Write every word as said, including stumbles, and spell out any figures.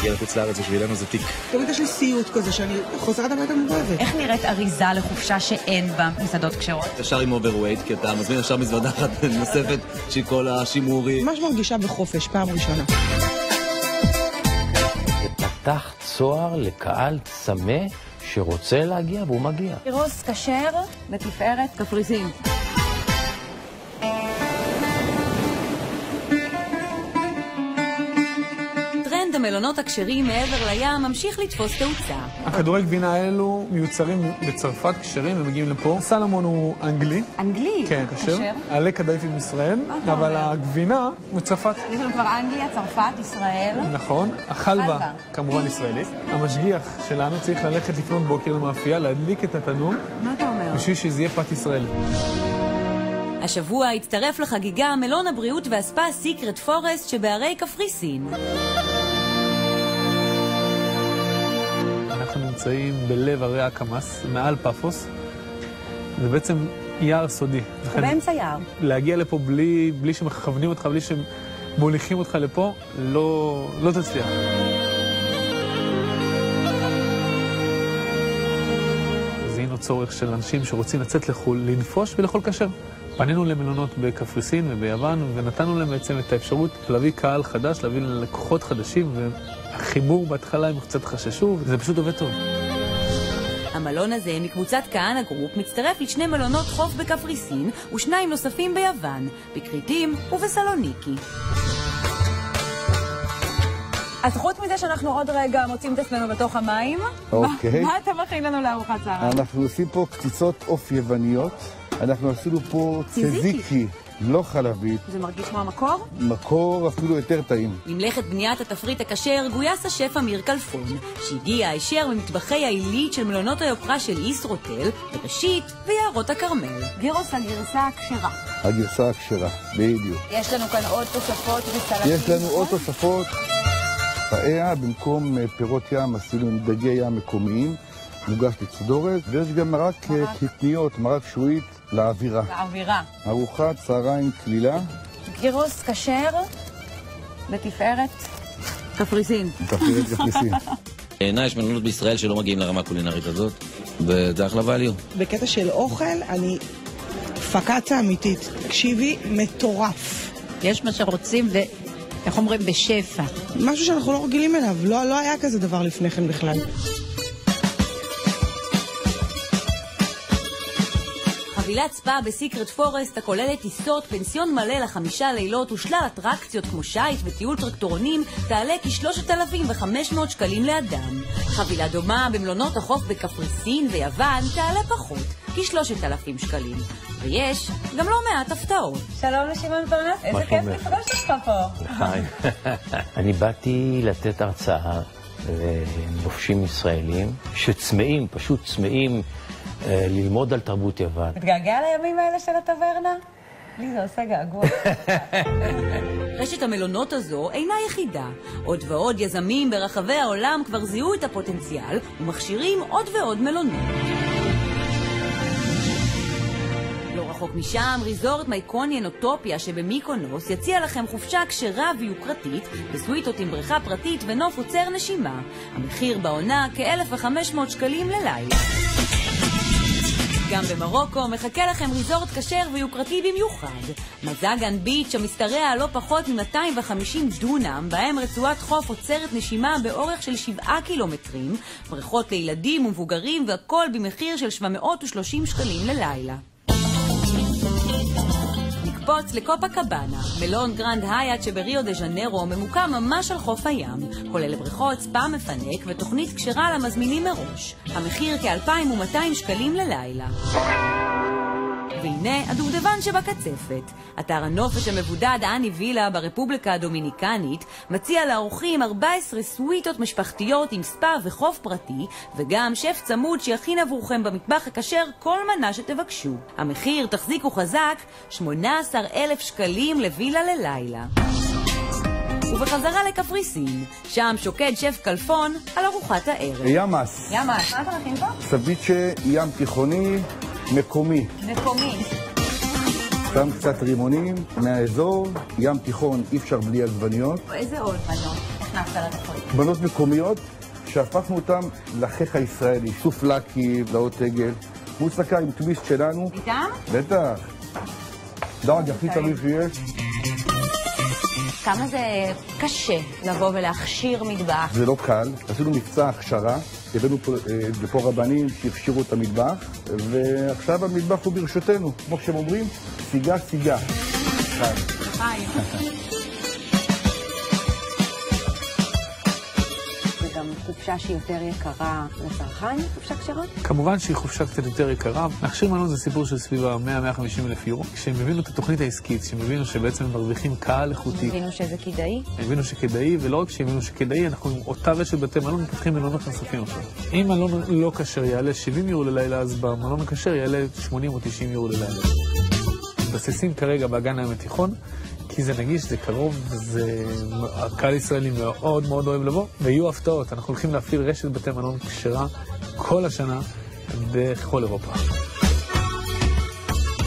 להגיע לחוץ לארץ בשבילנו זה תיק. תמיד יש לי סיוט כזה שאני חוזרת הביתה מובבת. איך נראית אריזה לחופשה שאין בה מסעדות כשרות? ישר עם אוברווייט, כי אתה מזמין ישר מזוודה אחת נוספת שהיא כל השימורי. ממש מרגישה בחופש, פעם ראשונה. זה פתח צוהר לקהל צמא שרוצה להגיע והוא מגיע. גירוס כשר בתפארת קפריסין. המלונות הכשרים מעבר לים ממשיך לתפוס תאוצה. הכדורי גבינה האלו מיוצרים בצרפת כשרים ומגיעים לפה. סלמון הוא אנגלי. אנגלי? כן, כשר. עלי קדאיפי מישראל, אבל הגבינה מצרפת. יש לנו כבר אנגליה, צרפת, ישראל. נכון. החלבה כמובן ישראלית. המשגיח שלנו צריך ללכת לפנות בוקר למאפייה, להדליק את התנור. מה אתה אומר? בשביל שזה יהיה פת ישראלי. השבוע הצטרף לחגיגה מלון הבריאות והספה סיקרט פורסט שבערי קפריסין. אנחנו נמצאים בלב הרי הקמאס, מעל פאפוס. זה בעצם יער סודי. באמצע יער. להגיע לפה בלי, בלי שמכוונים אותך, בלי שמוליכים אותך לפה, לא, לא תצליח. זיהינו צורך של אנשים שרוצים לצאת לחול, לנפוש ולאכול כשר. פנינו למלונות בקפריסין וביוון, ונתנו להם בעצם את האפשרות להביא קהל חדש, להביא לקוחות חדשים, והחיבור בהתחלה הם קצת חששו, וזה פשוט עובד טוב. המלון הזה מקבוצת כהנא גרופ מצטרף לשני מלונות חוף בקפריסין ושניים נוספים ביוון, בקריטים ובסלוניקי. אז חוץ מזה שאנחנו עוד רגע מוצאים את עצמנו בתוך המים, אוקיי. מה אתה מכין לנו לארוחת צהריים? אנחנו עושים פה קציצות עוף יווניות. אנחנו עשינו פה צזיקי, לא חלבית. זה מרגיש כמו המקור? מקור אפילו יותר טעים. למלאכת בניית התפריט הכשר גויס השף אמיר כלפון, שהגיע הישר ממטבחי העילית של מלונות היוקרה של ישרוטל, בראשית ויערות הכרמל. גירוס הגרסה הכשרה. הגרסה הכשרה, בדיוק. יש לנו כאן עוד תוספות וסלטים. יש לנו עוד תוספות. פאיה, במקום פירות ים עשינו עם דגי ים מקומיים, מוגש לצדורת, ויש גם מרק קטניות, מרק שועית לאווירה. לאווירה. ארוחת צהריים כלילה. גירוס כשר בתפארת קפריסין. תפארת קפריסין. בעיניי יש מלונות בישראל שלא מגיעים לרמה הקולינרית הזאת, וזה אחלה ואליו. בקטע של אוכל, אני פקצה אמיתית. תקשיבי, מטורף. יש מה שרוצים ו... איך אומרים? בשפע. משהו שאנחנו לא רגילים אליו. לא, לא היה כזה דבר לפני כן בכלל. חבילת ספה בסיקרט פורסט הכוללת טיסות, פנסיון מלא לחמישה לילות ושלל אטרקציות כמו שייט וטיול טרקטורונים תעלה כ-שלושת אלפים וחמש מאות שקלים לאדם. חבילה דומה במלונות החוף בקפריסין ויוון תעלה פחות, כ-שלושת אלפים שקלים. ויש גם לא מעט הפתעות. שלום לשמעון פרנס, איזה כיף לפגוש אותך פה. היי. אני באתי לתת הרצאה לנופשים ישראלים שצמאים, פשוט צמאים, ללמוד על תרבות יוון. מתגעגע לימים האלה של הטברנה? לי זה עושה געגוע. רשת המלונות הזו אינה יחידה. עוד ועוד יזמים ברחבי העולם כבר זיהו את הפוטנציאל ומכשירים עוד ועוד מלונות. לא רחוק משם, ריזורט מייקוניאן אוטופיה שבמיקונוס יציע לכם חופשה כשרה ויוקרתית בסוויטות עם בריכה פרטית ונוף עוצר נשימה. המחיר בעונה כ-אלף וחמש מאות שקלים ללילה. גם במרוקו מחכה לכם ריזורט כשר ויוקרתי במיוחד. מזאגן ביץ' המשתרע על לא פחות מ-מאתיים וחמישים דונם, בהם רצועת חוף עוצרת נשימה באורך של שבעה קילומטרים, בריכות לילדים ומבוגרים והכל במחיר של שבע מאות ושלושים שקלים ללילה. נקפוץ לקופה קבאנה, מלון גרנד הייט שבריו דה ז'נרו ממוקם ממש על חוף הים, כולל בריכות, ספא מפנק ותוכנית כשרה למזמינים מראש. המחיר כ-אלפיים ומאתיים שקלים ללילה. והנה הדובדבן שבקצפת. אתר הנופש המבודד אני וילה ברפובליקה הדומיניקנית מציע לאורחים ארבע עשרה סוויטות משפחתיות עם ספא וחוף פרטי, וגם שף צמוד שיכין עבורכם במטבח הכשר כל מנה שתבקשו. המחיר, תחזיקו חזק, שמונה עשר אלף שקלים לווילה ללילה. ובחזרה לקפריסין, שם שוקד שף כלפון על ארוחת הערב. ימאס. ימאס, מה אתה מכין פה? סביצ'ה ים תיכוני מקומי. מקומי. שם קצת רימונים מהאזור, ים תיכון אי אפשר בלי עגבניות. איזה עוד מנות? הכנסת לתוכנית? בנות מקומיות שהפכנו אותן לחיך הישראלי, סופלקי, דעות עגל, מוסקה עם טוויסט שלנו. איתם? בטח. דרג הכי תמיד שיש. כמה זה קשה לבוא ולהכשיר מטבח? זה לא קל. עשינו מבצע הכשרה, הבאנו פה, פה רבנים שהכשירו את המטבח, ועכשיו המטבח הוא ברשותנו. כמו שהם אומרים, סיגה סיגה. חי. חי. חופשה שהיא יותר יקרה לצרכן, חופשה כשרה? כמובן שהיא חופשה קצת יותר יקרה. להכשיר מלון זה סיפור של סביב ה-מאה עד מאה וחמישים אלף יורו. כשהם הבינו את התוכנית העסקית, כשהם הבינו שבעצם הם מרוויחים קהל איכותי. הבינו שזה כדאי? הם הבינו שכדאי, ולא רק שהם הבינו שכדאי, אנחנו עם אותה רשת בתי מלון מפתחים מלונות נוספים עכשיו. אם מלון לא כשר יעלה שבעים יורו ללילה, אז במלון הכשר יעלה שמונים או תשעים יורו ללילה. מתבססים כרגע באגן הים התיכון, כי זה נגיש, זה קרוב, זה... הקהל ישראלי מאוד מאוד אוהב לבוא, ויהיו הפתעות. אנחנו הולכים להפעיל רשת בתי מלון כשרה כל השנה בכל אירופה.